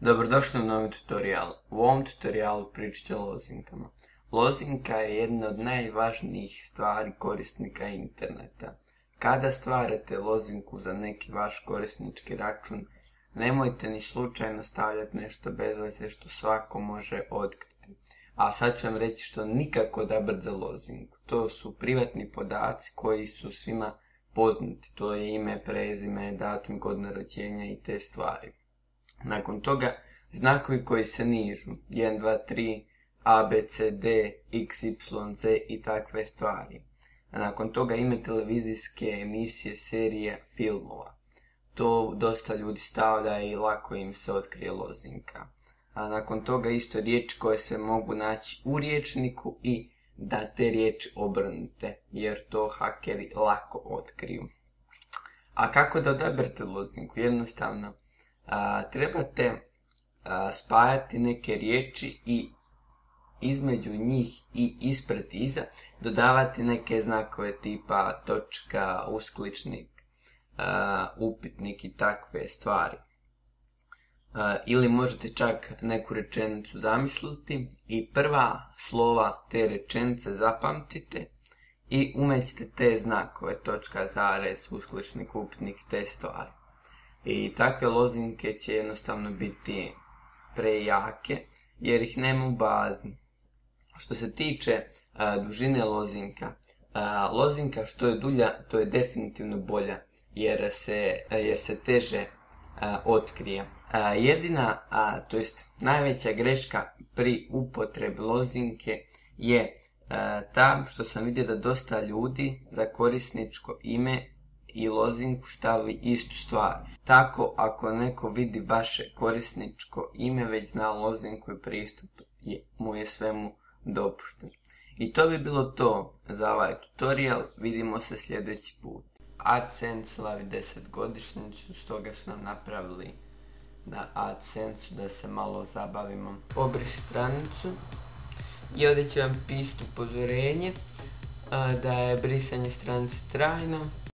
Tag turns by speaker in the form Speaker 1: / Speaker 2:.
Speaker 1: Dobrodošli u novi tutorial. U ovom tutorialu pričat ću o lozinkama. Lozinka je jedna od najvažnijih stvari korisnika interneta. Kada stvarate lozinku za neki vaš korisnički račun, nemojte ni slučajno stavljati nešto bez veze što svako može otkriti. A sad ću vam reći što nikako odabrati za lozinku. To su privatni podaci koji su svima poznati. To je ime, prezime, datum, godina rođenja i te stvari. Nakon toga, znakovi koji se nižu, 1, 2, 3, A, B, C, D, X, Y, Z i takve stvari. A nakon toga ime televizijske emisije, serije, filmova. To dosta ljudi stavlja i lako im se otkrije lozinka. A nakon toga isto riječi koje se mogu naći u rječniku i da te riječi obrnute, jer to hakeri lako otkriju. A kako da odaberete lozinku? Jednostavno, trebate spajati neke riječi i između njih i ispred iza dodavati neke znakove tipa točka, uskličnik, upitnik i takve stvari. Ili možete čak neku rečenicu zamisliti i prva slova te rečenice zapamtite i umećete te znakove, točka, zarez, uskličnik, upitnik, te stvari. I takve lozinke će jednostavno biti prejake jer ih nema u bazi. Što se tiče dužine lozinka, lozinka što je dulja, to je definitivno bolja jer se teže otkrije. Jedina, to jest najveća greška pri upotrebi lozinke je ta što sam vidio da dosta ljudi za korisničko ime i lozinku stavi istu stvar. Tako, ako neko vidi vaše korisničko ime, već zna lozinku i pristup mu je svemu dopušten. I to bi bilo to za ovaj tutorial. Vidimo se sljedeći put. AdSense slavi 10 godišnjicu, stoga su nam napravili na AdSense da se malo zabavimo. Obriši stranicu i ovdje će vam pisati upozorenje da je brisanje stranice trajno.